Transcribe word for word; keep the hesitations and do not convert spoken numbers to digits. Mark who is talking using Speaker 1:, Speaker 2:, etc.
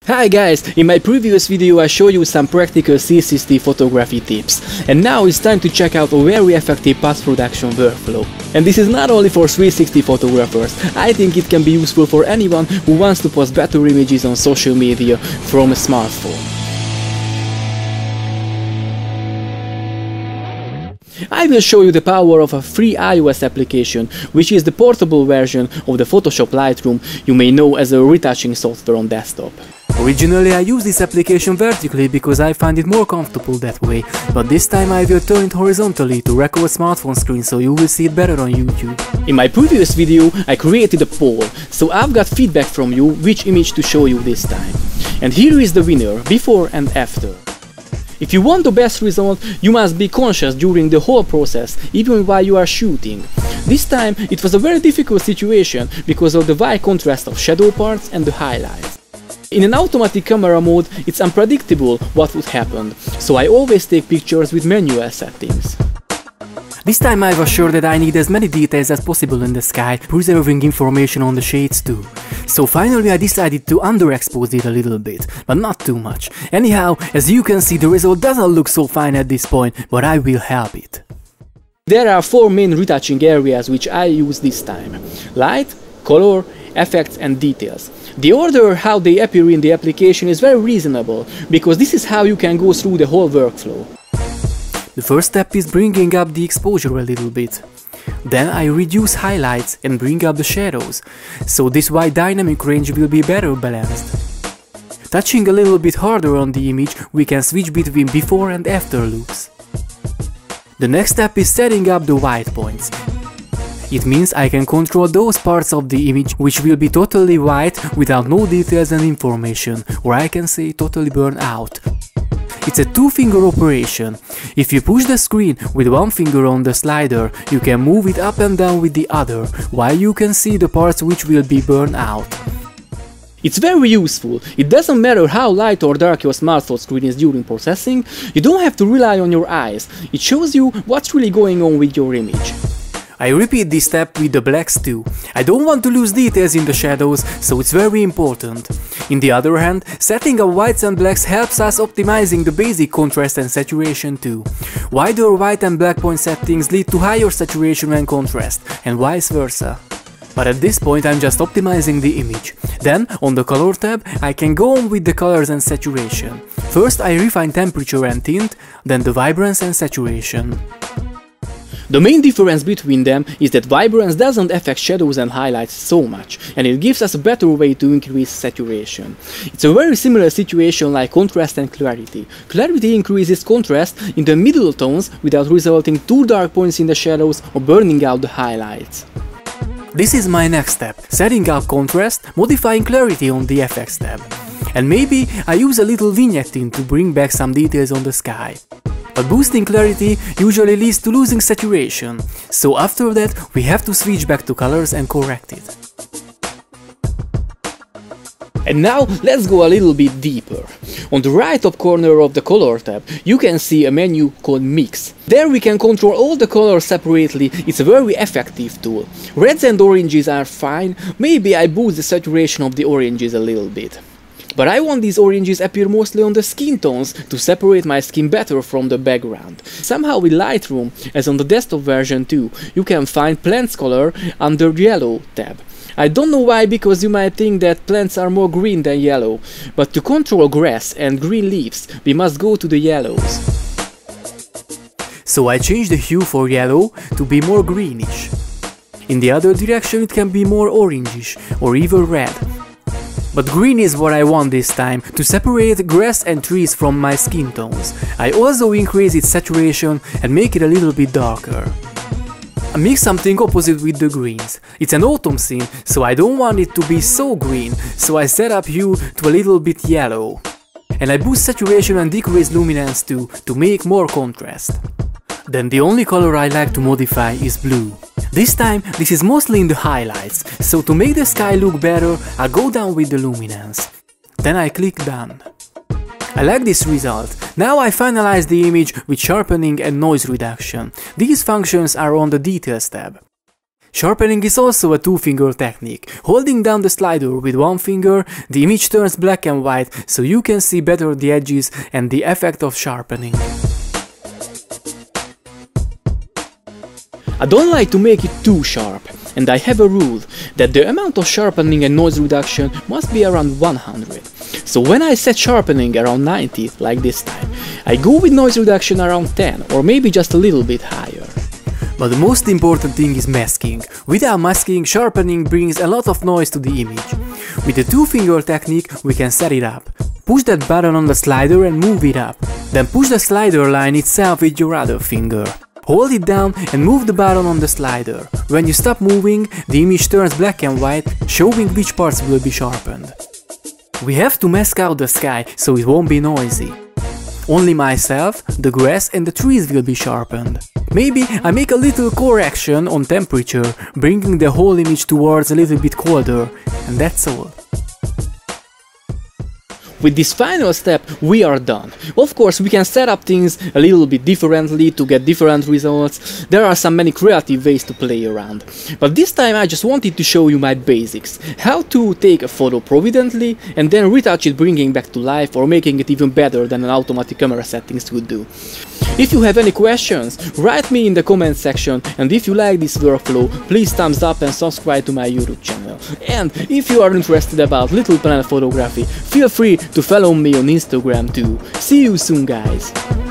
Speaker 1: Hi guys, in my previous video I showed you some practical C sixty photography tips, and now it's time to check out a very effective post-production workflow. And this is not only for three sixty photographers, I think it can be useful for anyone who wants to post better images on social media from a smartphone. I will show you the power of a free iOS application, which is the portable version of the Photoshop Lightroom you may know as a retouching software on desktop. Originally I used this application vertically because I find it more comfortable that way, but this time I will turn it horizontally to record smartphone screen so you will see it better on YouTube. In my previous video I created a poll, so I've got feedback from you which image to show you this time. And here is the winner, before and after. If you want the best result, you must be conscious during the whole process, even while you are shooting. This time it was a very difficult situation because of the wide contrast of shadow parts and the highlights. In an automatic camera mode, it's unpredictable what would happen, so I always take pictures with manual settings. This time I was sure that I need as many details as possible in the sky, preserving information on the shades too. So finally I decided to underexpose it a little bit, but not too much. Anyhow, as you can see, the result doesn't look so fine at this point, but I will help it. There are four main retouching areas which I use this time: light, color, effects and details. The order how they appear in the application is very reasonable, because this is how you can go through the whole workflow. The first step is bringing up the exposure a little bit. Then I reduce highlights and bring up the shadows, so this wide dynamic range will be better balanced. Touching a little bit harder on the image, we can switch between before and after looks. The next step is setting up the white points. It means I can control those parts of the image which will be totally white without no details and information, or I can say totally burn out. It's a two-finger operation. If you push the screen with one finger on the slider, you can move it up and down with the other, while you can see the parts which will be burned out. It's very useful. It doesn't matter how light or dark your smartphone screen is during processing, you don't have to rely on your eyes. It shows you what's really going on with your image. I repeat this step with the blacks too. I don't want to lose details in the shadows, so it's very important. In the other hand, setting up whites and blacks helps us optimizing the basic contrast and saturation too. Wider white and black point settings lead to higher saturation and contrast, and vice versa. But at this point I'm just optimizing the image. Then, on the color tab, I can go on with the colors and saturation. First I refine temperature and tint, then the vibrance and saturation. The main difference between them is that vibrance doesn't affect shadows and highlights so much, and it gives us a better way to increase saturation. It's a very similar situation like contrast and clarity. Clarity increases contrast in the middle tones without resulting too dark points in the shadows or burning out the highlights. This is my next step, setting up contrast, modifying clarity on the effects tab. And maybe I use a little vignetting to bring back some details on the sky. But boosting clarity usually leads to losing saturation, so after that we have to switch back to colors and correct it. And now let's go a little bit deeper. On the right top corner of the color tab you can see a menu called Mix. There we can control all the colors separately. It's a very effective tool. Reds and oranges are fine, maybe I boost the saturation of the oranges a little bit. But I want these oranges appear mostly on the skin tones to separate my skin better from the background. Somehow with Lightroom, as on the desktop version too, you can find plants color under the yellow tab. I don't know why, because you might think that plants are more green than yellow, but to control grass and green leaves, we must go to the yellows. So I change the hue for yellow to be more greenish. In the other direction it can be more orangish or even red. But green is what I want this time, to separate grass and trees from my skin tones. I also increase its saturation and make it a little bit darker. I mix something opposite with the greens. It's an autumn scene, so I don't want it to be so green, so I set up hue to a little bit yellow. And I boost saturation and decrease luminance too, to make more contrast. Then the only color I like to modify is blue. This time this is mostly in the highlights, so to make the sky look better I go down with the luminance. Then I click done. I like this result. Now I finalize the image with sharpening and noise reduction. These functions are on the details tab. Sharpening is also a two-finger technique. Holding down the slider with one finger, the image turns black and white, so you can see better the edges and the effect of sharpening. I don't like to make it too sharp, and I have a rule that the amount of sharpening and noise reduction must be around one hundred. So when I set sharpening around ninety, like this time, I go with noise reduction around ten or maybe just a little bit higher. But the most important thing is masking. Without masking, sharpening brings a lot of noise to the image. With the two-finger technique, we can set it up. Push that button on the slider and move it up. Then push the slider line itself with your other finger. Hold it down and move the button on the slider. When you stop moving, the image turns black and white, showing which parts will be sharpened. We have to mask out the sky, so it won't be noisy. Only myself, the grass and the trees will be sharpened. Maybe I make a little correction on temperature, bringing the whole image towards a little bit colder, and that's all. With this final step, we are done. Of course, we can set up things a little bit differently to get different results. There are some many creative ways to play around. But this time I just wanted to show you my basics. How to take a photo providently and then retouch it, bringing back to life or making it even better than an automatic camera settings would do. If you have any questions, write me in the comment section, and if you like this workflow, please thumbs up and subscribe to my YouTube channel. And if you are interested about little panel photography, feel free to follow me on Instagram too. See you soon, guys!